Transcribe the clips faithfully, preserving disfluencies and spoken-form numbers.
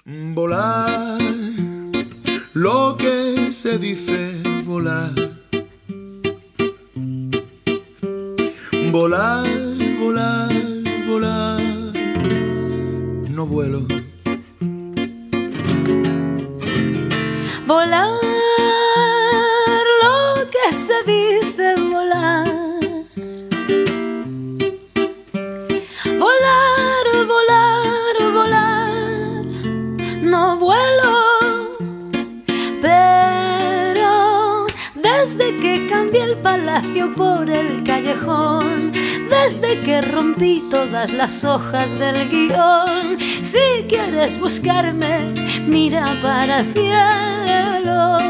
Volar, lo que se dice volar. Volar, volar, volar, no vuelo. Volar, lo que se dice volar. Volar, volar, volar, no vuelo. Pero desde que cambié el palacio por el callejón, desde que rompí todas las hojas del guión, si quieres buscarme, mira para el cielo.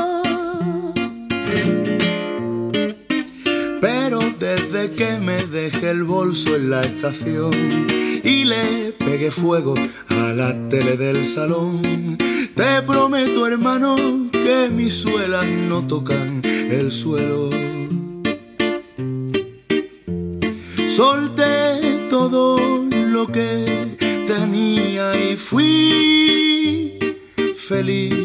Pero desde que me dejé el bolso en la estación y le pegué fuego a la tele del salón, te prometo, hermano, que mis suelas no tocan el suelo. Solté todo lo que tenía y fui feliz.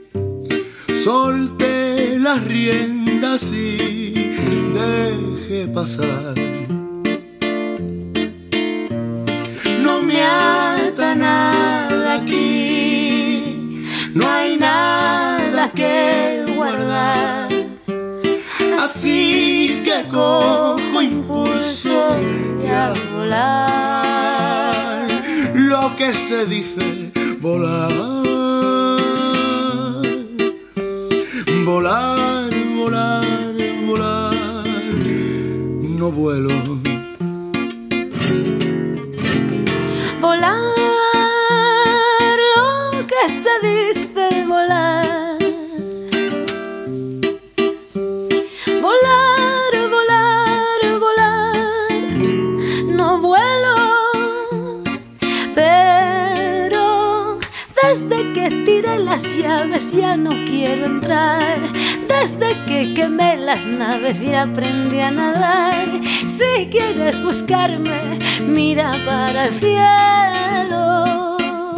Solté las riendas y dejé pasar. No me ata nada aquí, no hay nada que guardar. Así que cojo impulso y a volar. Lo que se dice volar. Volar, volar, volar, no vuelo. Volar, lo que se dice volar. Volar, volar, volar, no vuelo. Pero desde que tiré las llaves ya no quiero entrar. Desde que quemé las naves y aprendí a nadar. Si quieres buscarme, mira para el cielo.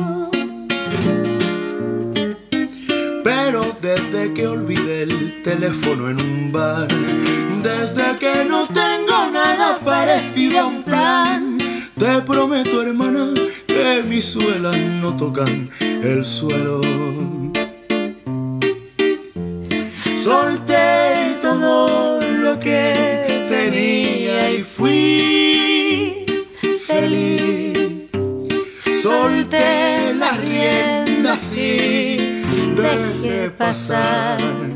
Pero desde que olvidé el teléfono en un bar, desde que no tengo nada parecido a un plan, te prometo, hermana, que mis suelas no tocan el suelo. Solté todo lo que tenía y fui feliz. Solté las riendas y dejé pasar.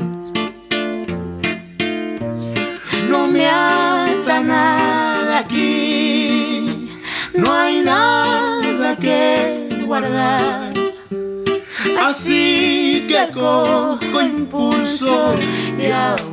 No me ata nada aquí, no hay nada que guardar. Así que cojo impulso y a